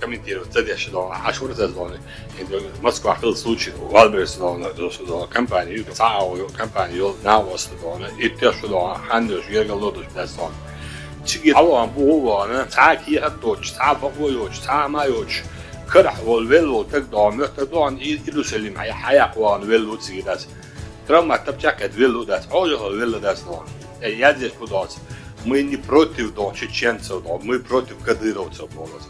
прокомментировал, задержи, да, а что это за Москва был случай, Wildberries, да, компании, компанию, на вас, да, и те, что да, хандешь, ергалодуш, да, сон. تيجي طبعا بوه ساعة كي هتوش ساعة بقويوش ساعة ما يوش كره والفيلو تقدر تقدر يدو سليم هي حياة قوان فيلو تيجي داس ترى تبجاك فيلو داس أوجه الفيلو داس نوع я здесь куда-то мы не против до чеченцев мы против кадыровцев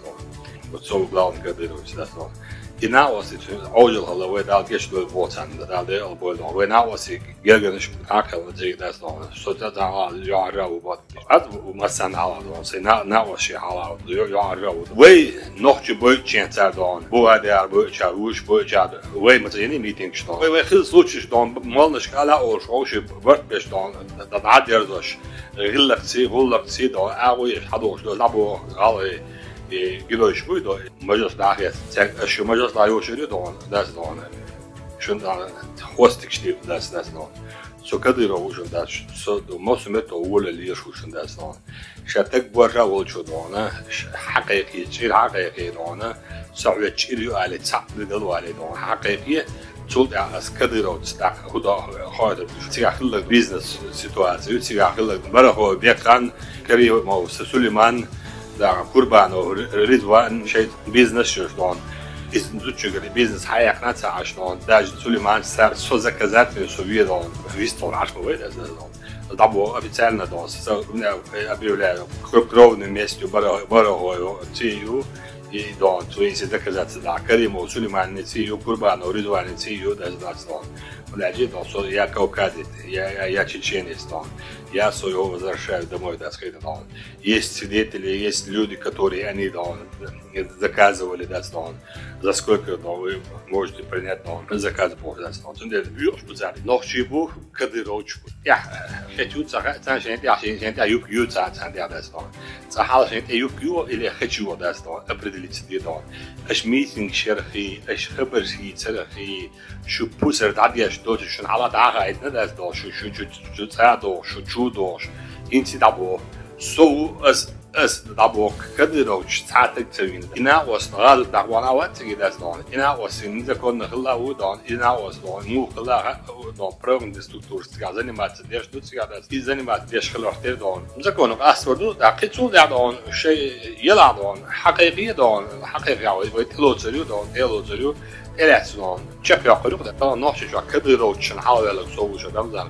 вот самое главное кадыровцы дас нوع и на вас أوجه الوي دال كيش دول بوتان دال ده البول ده وين ناس يجرنش أكل تيجي داس نوع صوت ده يعرف وبعد ومثلا على ده ناس شيء على يعرف وين نحكي بوتشين تردان بوادر بوتشاروش بوتشاد وين مثلا ميتينج شلون وين خلص سوتش شلون مالنش على أوش أوش برد بشلون ده عادي رزش غلق سي ده أوي حدوش ده لابو على گلوش بود مجلس داخل شو مجلس دایوش دون دست دون شون خواستی کشتی دست دون سو کدی رو وشون دست سو دو موسمت اول لیش وشون دست دون شتک برا ول شو دونه حقیقی چیل حقیقی دونه سوی چیلیو علی صعب دلو علی دون حقیقی تود از کدی رو تستق خدا خواهد تیگه خیلی بیزنس سیتواسیو تیگه خیلی برای خو بیکان کری ما سلیمان در قربان و رضوان شاید بیزنس شدن زودشگری بیزنس حیاق نتاعشون داج سلیمان سر سوزه کزات می سویه دان ویستون عشق باید از دان دابو официально دان سو объявляю крупное место барагою тию и дон твои се доказаться да Кариму Сулейман не тию Курбану Ридван не тию да дон Влади дон со я кавказец я чеченец дон я свое возвращаю домой да сказать дон есть свидетели есть люди которые они дон заказывали да дон за сколько дон вы можете принять дон заказ бог да дон он делает бьешь бузали ночью кадыровчку я хочу цаншен я юб цан да дон цахалшен юб или хочу да дон определить себе дон اش ميتينج شرخي اش خبر شي ترخي شو بوسر داديش دوت شون على داغايت نداس دو شو تسادو شو جودوش انتي دابو سو اس دابو كدروش تاتك ترين انا واس غال دغوانا واتي داس دون انا واس نزكون خلا ودون انا واس دون مو خلا دون بروغن دي ستруктур сказани мат деш ду цигадас и занимат деш خلوختر دون نزكون اسودو دقيقو دون شيء يلا دون حقيقي دون حقيقي ويتلوزريو دون تلوزريو الاسون چپ یا قلوق ده نوش جو كدروش حاول سو شو رمزان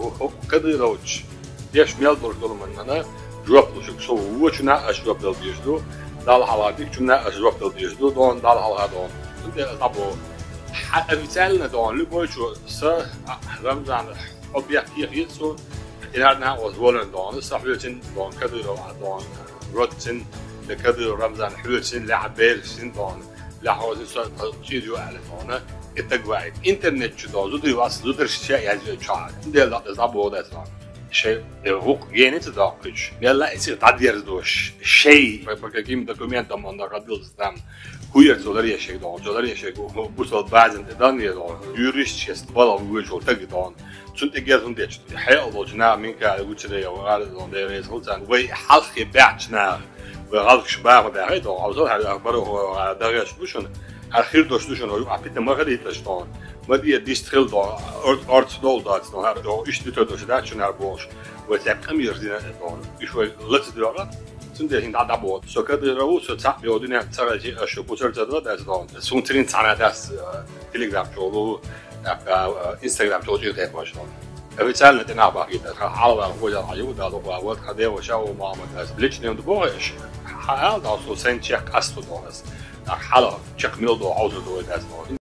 كدروش ديش ميل دور مننا جواب لوش سو وچنا اشواب دل ديشدو دال حواديك چنا اشواب دل ديشدو دون دال حلها دون دابو официально دون لبوچو س رمزان اوبجكتيف سو إلهنا وزولن دون صحيحين دون كدرو دون روتين لكدرو رمزان حلوين لعبيرسين دون لحوزي صار تشيريو على دونه التجويد إنترنت شو زودي واصل زودر شيء يعني شاعر ده لا تزابو ده صار شيء هو جيني تداقش يلا يصير تعدير دوش شيء بكيم دوكيمنت من ده قبل استام كوير زولري شيء دون زولري شيء بوصل بعضن دانيا دون يوريش شيء ولا وجهه تجدون شنت جالهم ديش حياة الله جنا منك وجهه وقال دون ده ريزولتان وي حلقة بعدنا وغالك شباب ده هيدا عاوزون هذا أخباره داريش بوشون أخير دوشون هو عبيد ما غادي تشتون ما دي ديستريل دو أرت دول دات دون هذا دو إيش تدوش ده شون هربوش وتأكم يرزينا دون إيشوي لطف دولار تندي هند عدا بود سكر درو سوتسا بيودين تسرجي أشوف بوتر تدرو ده دون سونترين تانا داس تليجرام جولو إنستغرام جولو ده باشون официально это на баге ده حاول أقول عليه ده لو وقت خديه وشاو ما عمل ليش نيم دبوش حاول ده سو سنتشك أستو دونس حالا چق میل دو عوض دو دست